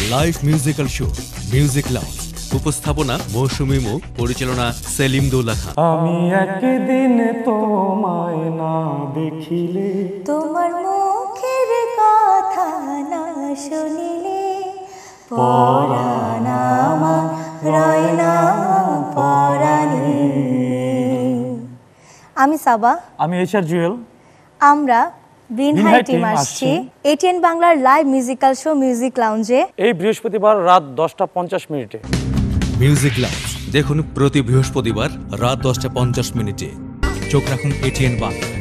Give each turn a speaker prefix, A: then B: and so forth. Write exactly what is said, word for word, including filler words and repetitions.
A: Live musical show music lounge, উপস্থাপনা মৌসুমী মুখ, পরিচালনা সেলিম দৌলা খান।
B: আমি একদিন তোমায় না দেখিলে,
C: তোমার মুখের কথা না শুনিলে, পরাণ আমার রয় না পরাণে। আমি সাবা,
B: আমি এইচ আর জুয়েল।
C: আমরা গ্রিনহাই টিম আসছি এটিএন বাংলার লাইভ মিউজিক্যাল শো মিউজিক লাউঞ্জে
B: এই বৃহস্পতিবার রাত দশটা পঞ্চাশ মিনিটে।
A: মিউজিক লাউঞ্জ দেখুন প্রতি বৃহস্পতিবার রাত দশটা পঞ্চাশ মিনিটে। চোখ রাখুন এটিএন বাংলা।